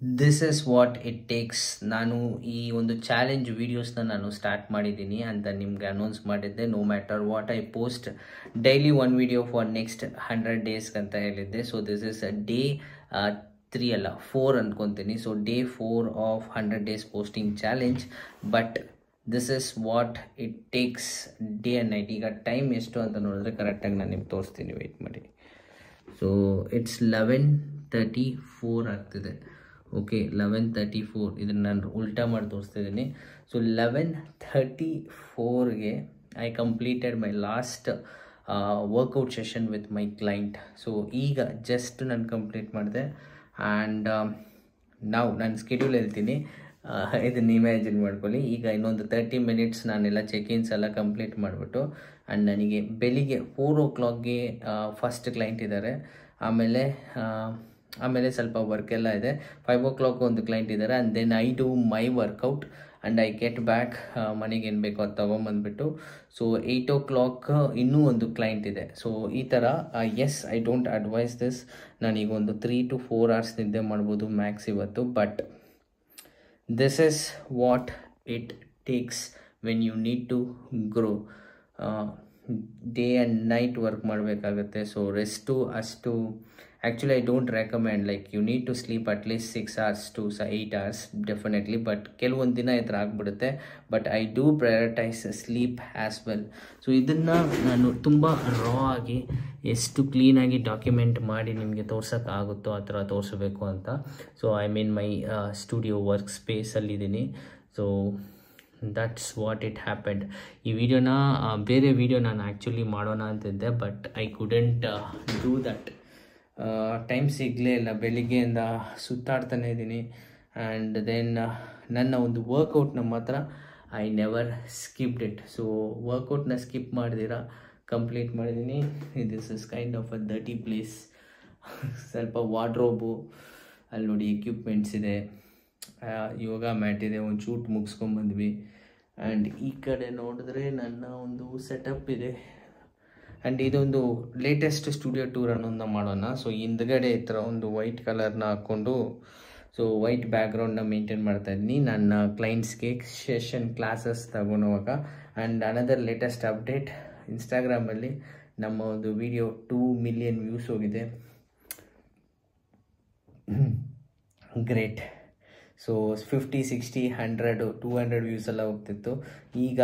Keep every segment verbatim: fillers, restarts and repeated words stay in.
This is what it takes. ನಾನು ಈ ಒಂದು ಚಾಲೆಂಜ್ ವೀಡಿಯೋಸ್ನ ನಾನು ಸ್ಟಾರ್ಟ್ ಮಾಡಿದ್ದೀನಿ ಅಂತ ನಿಮ್ಗೆ ಅನೌನ್ಸ್ ಮಾಡಿದ್ದೆ. No matter what I post daily one video for next hundred ಡೇಸ್ಗೆ ಅಂತ ಹೇಳಿದ್ದೆ. So this is day three ಅಲ್ಲ ಫೋರ್ ಅಂದ್ಕೊತೀನಿ. So day four of hundred days posting challenge. But this is what it takes day and night. ಈಗ time ಎಷ್ಟು ಅಂತ ನೋಡಿದ್ರೆ ಕರೆಕ್ಟಾಗಿ ನಾನು ನಿಮ್ಗೆ ತೋರಿಸ್ತೀನಿ, ವೆಯ್ಟ್ ಮಾಡಿ. So it's eleven thirty four ಆಗ್ತಿದೆ. ಓಕೆ, ಲೆವೆನ್ ತರ್ಟಿ ಫೋರ್ ಇದನ್ನು ನಾನು ಉಲ್ಟಾ ಮಾಡಿ ತೋರಿಸ್ತಾ ಇದ್ದೀನಿ. ಸೊ ಲೆವೆನ್ ಥರ್ಟಿ ಫೋರ್ಗೆ I completed my last workout session with my client. So ಈಗ ಜಸ್ಟ್ ನಾನು ಕಂಪ್ಲೀಟ್ ಮಾಡಿದೆ. ಆ್ಯಂಡ್ ನಾವು ನಾನು ಸ್ಕೆಡ್ಯೂಲ್ ಹೇಳ್ತೀನಿ, ಇದನ್ನು ಇಮ್ಯಾಜಿನ್ ಮಾಡ್ಕೊಳ್ಳಿ. ಈಗ ಇನ್ನೊಂದು ತರ್ಟಿ ಮಿನಿಟ್ಸ್ ನಾನೆಲ್ಲ ಚೆಕ್-ಇನ್ಸ್ ಎಲ್ಲ ಕಂಪ್ಲೀಟ್ ಮಾಡಿಬಿಟ್ಟು ಆ್ಯಂಡ್ ನನಗೆ ಬೆಳಿಗ್ಗೆ ಫೋರ್ ಓ ಕ್ಲಾಕ್ಗೆ ಫಸ್ಟ್ ಕ್ಲೈಂಟ್ ಇದ್ದಾರೆ. ಆಮೇಲೆ ಆಮೇಲೆ ಸ್ವಲ್ಪ ವರ್ಕ್ ಎಲ್ಲ ಇದೆ. ಫೈವ್ ಓ ಕ್ಲಾಕ್ ಒಂದು ಕ್ಲೈಂಟ್ ಇದ್ದಾರೆ. And then I do my workout and I get back. ಮನೆಗೆ ಏನು ಬೇಕೋ ಅದು ತೊಗೊಂಬಂದ್ಬಿಟ್ಟು ಸೊ ಏಯ್ಟ್ ಓ ಕ್ಲಾಕ್ ಇನ್ನೂ ಒಂದು ಕ್ಲೈಂಟ್ ಇದೆ. ಸೊ ಈ ಥರ yes, I don't advise this. ನಾನೀಗ ಒಂದು ತ್ರೀ ಟು ಫೋರ್ ಅವರ್ಸ್ ನಿದ್ದೆ ಮಾಡ್ಬೋದು ಮ್ಯಾಕ್ಸ್ ಇವತ್ತು. But this is what it takes when you need to grow. Day and night work ಮಾಡಬೇಕಾಗುತ್ತೆ. ಸೊ ರೆಸ್ಟು ಅಷ್ಟು actually I don't recommend. Like you need to sleep at least six hours to ಸ eight hours definitely. But ಕೆಲವೊಂದು ದಿನ ಈ ಥರ ಆಗಿಬಿಡುತ್ತೆ. But I do prioritise sleep as well. So ಇದನ್ನು ನಾನು ತುಂಬ ರಾ ಆಗಿ ಎಷ್ಟು ಕ್ಲೀನಾಗಿ ಡಾಕ್ಯುಮೆಂಟ್ ಮಾಡಿ ನಿಮಗೆ ತೋರ್ಸೋಕ್ಕಾಗುತ್ತೋ ಆ ಥರ ತೋರಿಸ್ಬೇಕು ಅಂತ. So I mean my studio work ಸ್ಪೇಸಲ್ಲಿದ್ದೀನಿ. So that's what it happened. ಈ ವಿಡಿಯೋನ ಬೇರೆ ವಿಡಿಯೋ ನಾನು ಆ್ಯಕ್ಚುಲಿ ಮಾಡೋಣ ಅಂತಿದ್ದೆ, but I couldn't do that. Time ಸಿಗಲೇ ಇಲ್ಲ. ಬೆಳಿಗ್ಗೆಯಿಂದ ಸುತ್ತಾಡ್ತಾನೆ ಇದ್ದೀನಿ. ಆ್ಯಂಡ್ ದೆನ್ ನನ್ನ ಒಂದು ವರ್ಕೌಟ್ನ ಮಾತ್ರ I never skipped it. So ವರ್ಕೌಟ್ನ ಸ್ಕಿಪ್ ಮಾಡ್ದಿರ ಕಂಪ್ಲೀಟ್ ಮಾಡಿದ್ದೀನಿ. This is kind of a dirty place. ಸ್ವಲ್ಪ ವಾರ್ಡ್ರೋಬು ಅಲ್ಲಿ ನೋಡಿ, ಎಕ್ವಿಪ್ಮೆಂಟ್ಸ್ ಇದೆ, ಯೋಗ ಮ್ಯಾಟ್ ಇದೆ, ಒಂದು ಶೂಟ್ ಮುಗಿಸ್ಕೊಂಬಂದ್ವಿ. ಆ್ಯಂಡ್ ಈ ಕಡೆ ನೋಡಿದ್ರೆ ನನ್ನ ಒಂದು ಸೆಟಪ್ ಇದೆ. ಆ್ಯಂಡ್ ಇದೊಂದು ಲೇಟೆಸ್ಟ್ ಸ್ಟುಡಿಯೋ ಟೂರ್ ಅನ್ನೋದನ್ನ ಮಾಡೋಣ. ಸೊ ಹಿಂದ್ಗಡೆ ಈ ಥರ ಒಂದು ವೈಟ್ ಕಲರ್ನ ಹಾಕ್ಕೊಂಡು ಸೊ ವೈಟ್ ಬ್ಯಾಕ್ಗ್ರೌಂಡ್ನ ಮೇಂಟೈನ್ ಮಾಡ್ತಾಯಿದ್ದೀನಿ ನನ್ನ ಕ್ಲೈಂಟ್ಸ್ಗೆ ಸೆಷನ್ ಕ್ಲಾಸಸ್ ತಗೊಳೋವಾಗ. ಆ್ಯಂಡ್ ಅನದರ್ ಲೇಟೆಸ್ಟ್ ಅಪ್ಡೇಟ್, ಇನ್ಸ್ಟಾಗ್ರಾಮಲ್ಲಿ ನಮ್ಮ ಒಂದು ವಿಡಿಯೋ ಟೂ ಮಿಲಿಯನ್ ವ್ಯೂಸ್ ಹೋಗಿದೆ. Great. So fifty sixty hundred two hundred views ಎಲ್ಲ ಹೋಗ್ತಿತ್ತು. ಈಗ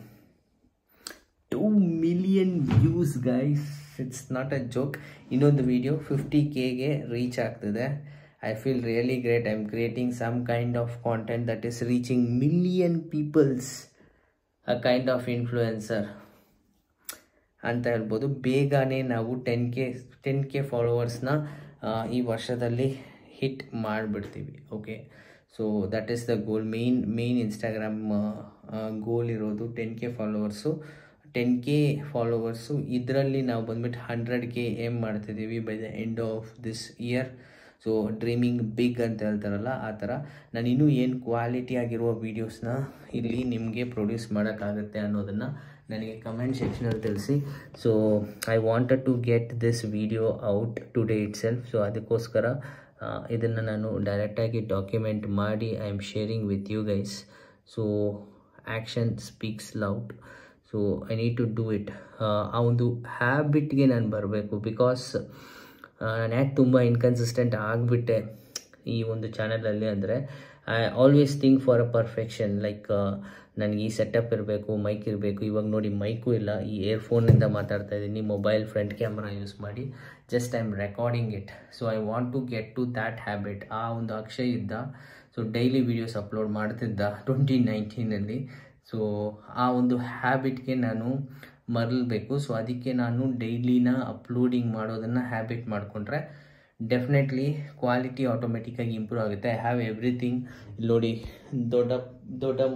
two million views guys, it's not a joke. ಇನ್ನೊಂದು ವಿಡಿಯೋ ಫಿಫ್ಟಿ ಕೆಗೆ ರೀಚ್ ಆಗ್ತಿದೆ. I feel really great. I am creating some kind of content that is reaching million peoples, a kind of influencer ಅಂತ ಹೇಳ್ಬೋದು. ಬೇಗನೆ ನಾವು ten K ten K ಫಾಲೋವರ್ಸ್ನ ಈ ವರ್ಷದಲ್ಲಿ ಹಿಟ್ ಮಾಡಿಬಿಡ್ತೀವಿ. Okay, so that is the goal. Main main Instagram goal ಇರೋದು ten K followers. Ten K followers ಇದರಲ್ಲಿ ನಾವು ಬಂದ್ಬಿಟ್ಟು ಹಂಡ್ರೆಡ್ ಕೆ ಏಮ್ ಮಾಡ್ತಿದ್ದೀವಿ by the end of this year. So dreaming big ಅಂತ ಹೇಳ್ತಾರಲ್ಲ ಆ ಥರ ನಾನು ಇನ್ನೂ ಏನು ಕ್ವಾಲಿಟಿ ಆಗಿರುವ ವೀಡಿಯೋಸ್ನ ಇಲ್ಲಿ ನಿಮಗೆ ಪ್ರೊಡ್ಯೂಸ್ ಮಾಡೋಕ್ಕಾಗುತ್ತೆ ಅನ್ನೋದನ್ನು ನನಗೆ ಕಮೆಂಟ್ ಸೆಕ್ಷನಲ್ಲಿ ತಿಳಿಸಿ. So I wanted to get this video out today itself. So ಅದಕ್ಕೋಸ್ಕರ ಇದನ್ನು ನಾನು ಡೈರೆಕ್ಟಾಗಿ ಡಾಕ್ಯುಮೆಂಟ್ ಮಾಡಿ I am sharing with you guys. So action speaks loud. So I need to do it. ಆ ಒಂದು ಹ್ಯಾಬಿಟ್ಗೆ ನಾನು ಬರಬೇಕು. ಬಿಕಾಸ್ ನಾನು ಯಾಕೆ ತುಂಬ ಇನ್ಕನ್ಸಿಸ್ಟೆಂಟ್ ಆಗಿಬಿಟ್ಟೆ ಈ ಒಂದು ಚಾನಲಲ್ಲಿ ಅಂದರೆ, I always think for a perfection. Like ನನಗೆ ಈ ಸೆಟಪ್ ಇರಬೇಕು, ಮೈಕ್ ಇರಬೇಕು. ಇವಾಗ ನೋಡಿ ಮೈಕು ಇಲ್ಲ, ಈ ಇಯರ್ಫೋನಿಂದ ಮಾತಾಡ್ತಾ ಇದ್ದೀನಿ, ಮೊಬೈಲ್ ಫ್ರಂಟ್ ಕ್ಯಾಮ್ರಾ ಯೂಸ್ ಮಾಡಿ just I am recording it. So I want to get to that habit. ಆ ಒಂದು ಅಕ್ಷಯ್ ಇದ್ದ, ಸೊ ಡೈಲಿ ವೀಡಿಯೋಸ್ ಅಪ್ಲೋಡ್ ಮಾಡ್ತಿದ್ದ ಟ್ವೆಂಟಿ ನೈನ್ಟೀನಲ್ಲಿ. ಸೊ ಆ ಒಂದು ಹ್ಯಾಬಿಟ್ಗೆ ನಾನು ಮರಳಬೇಕು. ಸೊ ಅದಕ್ಕೆ ನಾನು ಡೈಲಿನ ಅಪ್ಲೋಡಿಂಗ್ ಮಾಡೋದನ್ನು ಹ್ಯಾಬಿಟ್ ಮಾಡಿಕೊಂಡ್ರೆ ಡೆಫಿನೆಟ್ಲಿ ಕ್ವಾಲಿಟಿ ಆಟೋಮೆಟಿಕ್ಕಾಗಿ ಇಂಪ್ರೂವ್ ಆಗುತ್ತೆ. I have everything. ನೋಡಿ ದೊಡ್ಡ ದೊಡ್ಡಮ್ಮ,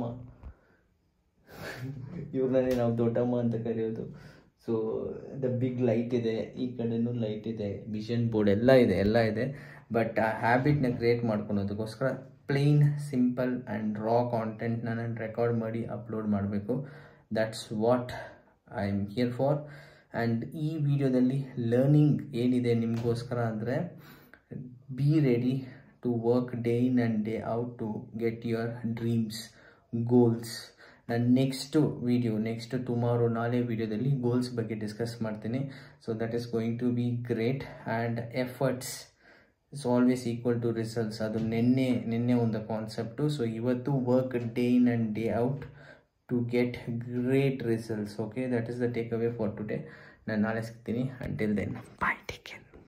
ಇವ್ರನ್ನೇ ನಾವು ದೊಡ್ಡಮ್ಮ ಅಂತ ಕರೆಯೋದು. ಸೊ ದ ಬಿಗ್ ಲೈಟ್ ಇದೆ, ಈ ಕಡೆನೂ ಲೈಟ್ ಇದೆ, ವಿಷನ್ ಬೋರ್ಡ್ ಎಲ್ಲ ಇದೆ ಎಲ್ಲ ಇದೆ. ಬಟ್ ಆ ಹ್ಯಾಬಿಟ್ನ ಕ್ರಿಯೇಟ್ ಮಾಡ್ಕೊಳೋದಕ್ಕೋಸ್ಕರ ಪ್ಲೇನ್ ಸಿಂಪಲ್ ಆ್ಯಂಡ್ ರಾ ಕಾಂಟೆಂಟ್ನ ನಾನು ರೆಕಾರ್ಡ್ ಮಾಡಿ ಅಪ್ಲೋಡ್ ಮಾಡಬೇಕು. That's what I am here for. And ಈ ವಿಡಿಯೋದಲ್ಲಿ ಲರ್ನಿಂಗ್ ಏನಿದೆ ನಿಮಗೋಸ್ಕರ ಅಂದರೆ, be ready to work day in and day out to get your dreams goals. ನಾನು ನೆಕ್ಸ್ಟು ವಿಡಿಯೋ ನೆಕ್ಸ್ಟ್ ಟುಮಾರೋ ನಾಳೆ ವಿಡಿಯೋದಲ್ಲಿ ಗೋಲ್ಸ್ ಬಗ್ಗೆ ಡಿಸ್ಕಸ್ ಮಾಡ್ತೀನಿ. So that is going to be great. And efforts is always equal to results. ಅದು ನಿನ್ನೆ ನಿನ್ನೆ ಒಂದು concept. So ಇವತ್ತು work day in and day out to get great results. Okay, that is the take away for today. ನಾನು ನಾಳೆ ಸಿಗ್ತೀನಿ. Until then bye, take care.